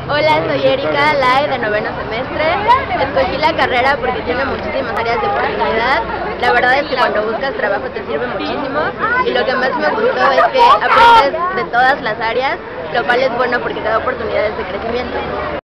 Hola, soy Erika Lai de noveno semestre. Escogí la carrera porque tiene muchísimas áreas de oportunidad. La verdad es que cuando buscas trabajo te sirve muchísimo y lo que más me gustó es que aprendes de todas las áreas, lo cual es bueno porque te da oportunidades de crecimiento.